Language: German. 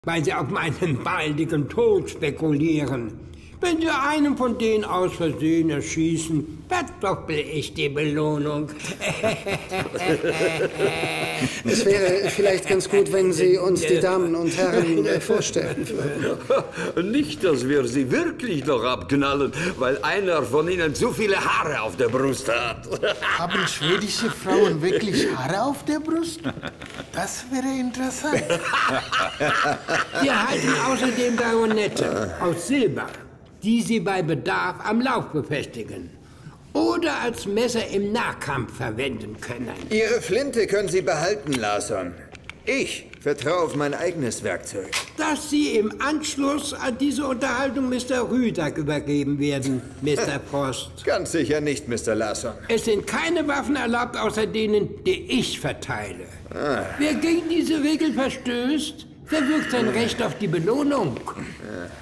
weil sie auf meinen baldigen Tod spekulieren. Wenn Sie einen von denen aus Versehen erschießen, verdoppel ich die Belohnung. Es wäre vielleicht ganz gut, wenn Sie uns die Damen und Herren vorstellen würden. Nicht, dass wir sie wirklich noch abknallen, weil einer von ihnen zu viele Haare auf der Brust hat. Haben schwedische Frauen wirklich Haare auf der Brust? Das wäre interessant. Wir halten außerdem Baronette aus Silber, die Sie bei Bedarf am Lauf befestigen oder als Messer im Nahkampf verwenden können. Ihre Flinte können Sie behalten, Larson. Ich vertraue auf mein eigenes Werkzeug. Das Sie im Anschluss an diese Unterhaltung Mr. Rüdag übergeben werden, Mr. Frost. Ganz sicher nicht, Mr. Larson. Es sind keine Waffen erlaubt, außer denen, die ich verteile. Wer gegen diese Regel verstößt, verwirkt sein Recht auf die Belohnung.